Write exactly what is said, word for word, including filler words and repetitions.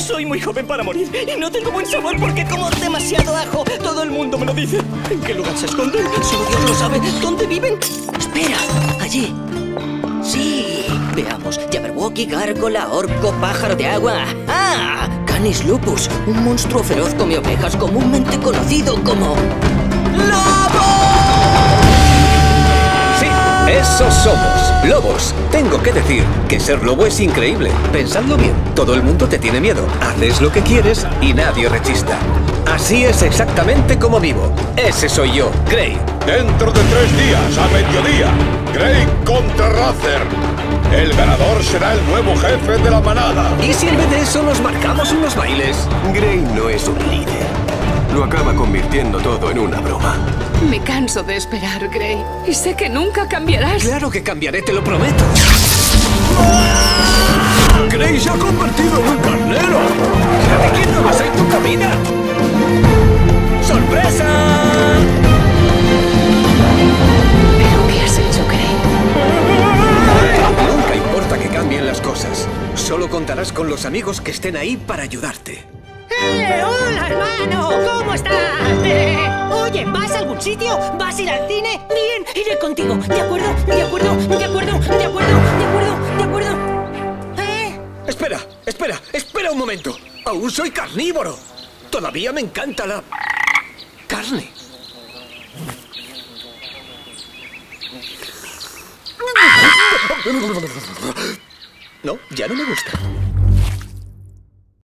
Soy muy joven para morir y no tengo buen sabor porque como demasiado ajo. Todo el mundo me lo dice. ¿En qué lugar se esconden? Solo Dios lo sabe. ¿Dónde viven? Espera, allí. Sí, veamos. Jabberwocky, gárgola, orco, pájaro de agua. ¡Ah! Canis lupus, un monstruo feroz come ovejas comúnmente conocido como... ¡Lobo! Sí, esos somos, lobos. Tengo que decir que ser lobo es increíble. Pensadlo bien, todo el mundo te tiene miedo. Haces lo que quieres y nadie rechista. Así es exactamente como vivo. Ese soy yo, Gray. Dentro de tres días, a mediodía, Gray contra Rather. El ganador será el nuevo jefe de la manada. ¿Y si en vez de eso nos marcamos unos bailes? Gray no es un líder. Lo acaba convirtiendo todo en una broma. Me canso de esperar, Gray. Y sé que nunca cambiarás. Claro que cambiaré, te lo prometo. ¡Gray se ha convertido en un carnero! ¿De quién no vas a ir tu camina? ¡Sorpresa! ¿Pero qué has hecho, Gray? Nunca importa que cambien las cosas. Solo contarás con los amigos que estén ahí para ayudarte. ¡Eh! ¡Hola, hermano! ¿Cómo estás? Eh, oye, ¿vas a algún sitio? ¿Vas a ir al cine? Bien, iré contigo. ¿De acuerdo? ¿De acuerdo? ¿De acuerdo? ¿De acuerdo? ¿De acuerdo? ¿De acuerdo? ¿Eh? Espera, espera, espera un momento. Aún soy carnívoro. Todavía me encanta la... carne. No, ya no me gusta.